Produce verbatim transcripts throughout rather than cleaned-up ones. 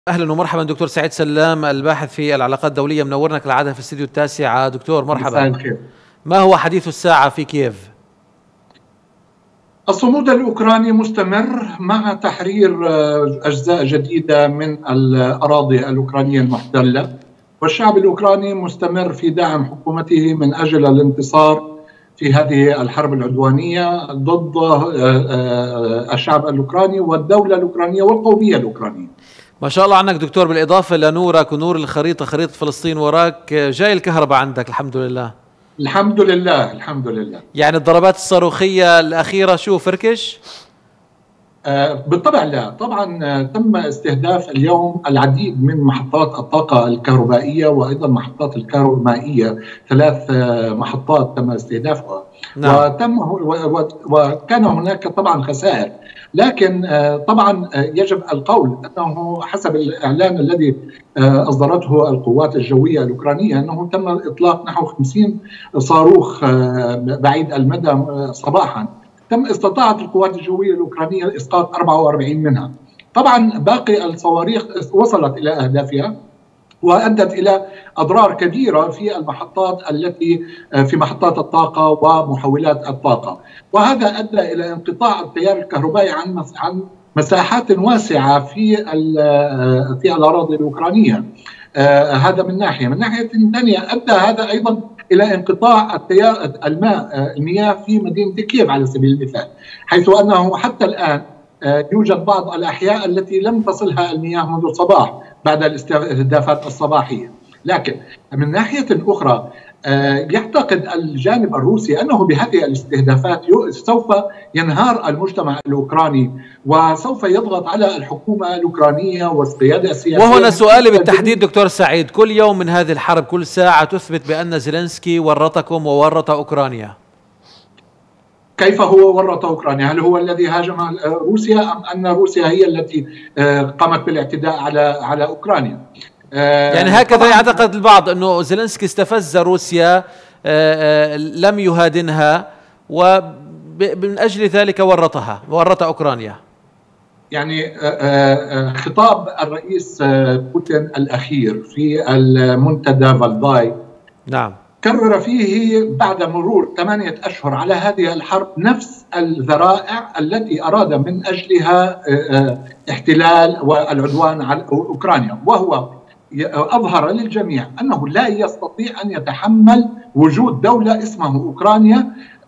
اهلا ومرحبا دكتور سعيد سلام، الباحث في العلاقات الدوليه، منورنا كالعاده في الاستديو التاسع. دكتور مرحبا. مساء الخير. ما هو حديث الساعه في كييف؟ الصمود الأوكراني مستمر مع تحرير أجزاء جديدة من الأراضي الأوكرانية المحتلة، والشعب الأوكراني مستمر في دعم حكومته من أجل الانتصار في هذه الحرب العدوانية ضد الشعب الأوكراني والدولة الأوكرانية والقومية الأوكرانية. ما شاء الله عنك دكتور، بالإضافة لنورك ونور الخريطة، خريطة فلسطين وراك، جاي الكهرباء عندك الحمد لله. الحمد لله الحمد لله. يعني الضربات الصاروخية الأخيرة شو فركش؟ آه بالطبع لا، طبعا تم استهداف اليوم العديد من محطات الطاقة الكهربائية وأيضا محطات الكهربائية، ثلاث محطات تم استهدافها. نعم. وتم وكان هناك طبعا خسائر، لكن طبعا يجب القول أنه حسب الإعلان الذي أصدرته القوات الجوية الأوكرانية أنه تم إطلاق نحو خمسين صاروخ بعيد المدى صباحا. تم استطاعت القوات الجوية الأوكرانية إسقاط أربعة وأربعين منها. طبعا باقي الصواريخ وصلت إلى أهدافها وأدت إلى أضرار كبيرة في المحطات التي في محطات الطاقة ومحولات الطاقة، وهذا أدى إلى انقطاع التيار الكهربائي عن عن مساحات واسعة في في الأراضي الأوكرانية. آه هذا من ناحية. من ناحية ثانية أدى هذا أيضا إلى انقطاع التيار الماء المياه في مدينة كييف على سبيل المثال، حيث أنه حتى الآن آه يوجد بعض الأحياء التي لم تصلها المياه منذ الصباح بعد الاستهدافات الصباحية. لكن من ناحية أخرى يعتقد الجانب الروسي أنه بهذه الاستهدافات سوف ينهار المجتمع الأوكراني وسوف يضغط على الحكومة الأوكرانية والقيادة السياسية. وهنا سؤالي بالتحديد دكتور سعيد، كل يوم من هذه الحرب كل ساعة تثبت بأن زيلينسكي ورطكم وورط أوكرانيا. كيف هو ورط أوكرانيا؟ هل هو الذي هاجم روسيا أم أن روسيا هي التي قامت بالاعتداء على على أوكرانيا؟ يعني هكذا يعتقد البعض أنه زيلينسكي استفز روسيا، لم يهادنها ومن أجل ذلك ورطها ورط أوكرانيا. يعني خطاب الرئيس بوتين الأخير في المنتدى فالداي نعم كرر فيه بعد مرور ثمانية أشهر على هذه الحرب نفس الذرائع التي أراد من أجلها احتلال والعدوان على أوكرانيا، وهو أظهر للجميع أنه لا يستطيع أن يتحمل وجود دولة اسمها أوكرانيا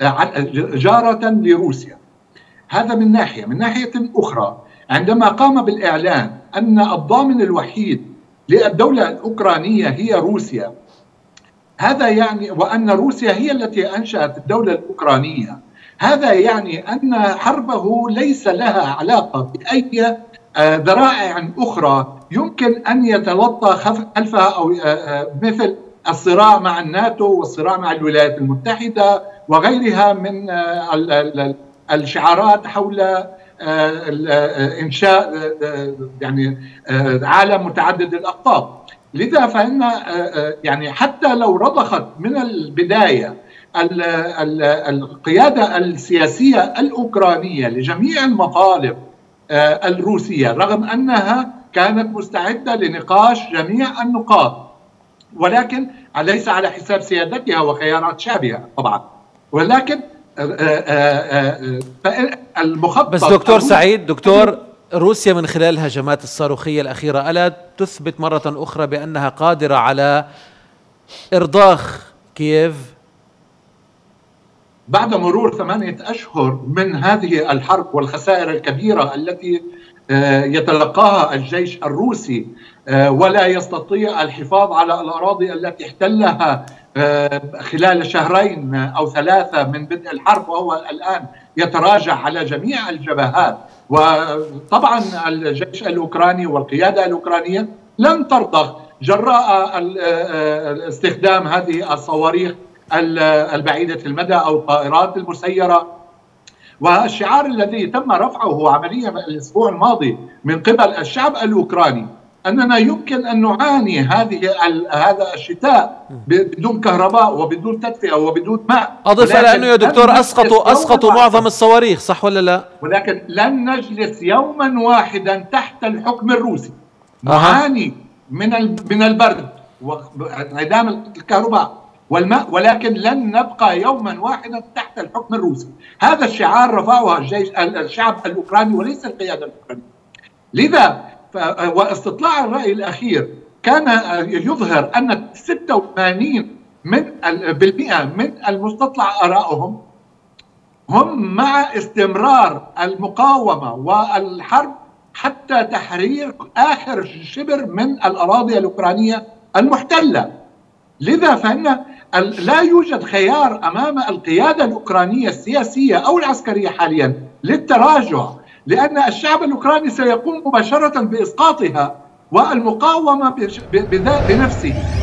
جارة لروسيا. هذا من ناحية. من ناحية أخرى، عندما قام بالإعلان أن الضامن الوحيد للدولة الأوكرانية هي روسيا، هذا يعني وأن روسيا هي التي أنشأت الدولة الأوكرانية، هذا يعني أن حربه ليس لها علاقة بأي ذرائع أخرى يمكن أن يتلطى خلفها، أو مثل الصراع مع الناتو والصراع مع الولايات المتحدة وغيرها من الشعارات حول إنشاء يعني عالم متعدد الأقطاب. لذا فإن يعني حتى لو رضخت من البداية القيادة السياسية الأوكرانية لجميع المطالب الروسية، رغم أنها كانت مستعدة لنقاش جميع النقاط، ولكن ليس على حساب سيادتها وخيارات شعبها طبعا، ولكن المخطط. بس دكتور سعيد، دكتور، روسيا من خلال الهجمات الصاروخية الأخيرة ألا تثبت مرة أخرى بأنها قادرة على إرضاخ كييف؟ بعد مرور ثمانية أشهر من هذه الحرب والخسائر الكبيرة التي يتلقاها الجيش الروسي، ولا يستطيع الحفاظ على الأراضي التي احتلها خلال شهرين أو ثلاثة من بدء الحرب، وهو الآن يتراجع على جميع الجبهات. وطبعا الجيش الأوكراني والقيادة الأوكرانية لن ترضخ جراء استخدام هذه الصواريخ البعيدة المدى أو الطائرات المسيرة. والشعار الذي تم رفعه عمليا الأسبوع الماضي من قبل الشعب الأوكراني أننا يمكن أن نعاني هذه هذا الشتاء بدون كهرباء وبدون تدفئة وبدون ماء. أضف إلى أنه يا دكتور أسقطوا أسقطوا معظم الصواريخ، صح ولا لا؟ ولكن لن نجلس يوما واحدا تحت الحكم الروسي. معاني من من البرد وانعدام الكهرباء والماء، ولكن لن نبقى يوما واحدا تحت الحكم الروسي. هذا الشعار رفعه الجيش الشعب الأوكراني وليس القيادة الأوكرانية. لذا واستطلاع الرأي الأخير كان يظهر أن ستة وثمانين من بالمئة من المستطلع آرائهم هم مع استمرار المقاومة والحرب حتى تحرير آخر شبر من الأراضي الأوكرانية المحتلة. لذا فإن لا يوجد خيار أمام القيادة الأوكرانية السياسية أو العسكرية حاليا للتراجع، لأن الشعب الأوكراني سيقوم مباشرة بإسقاطها والمقاومة بنفسه.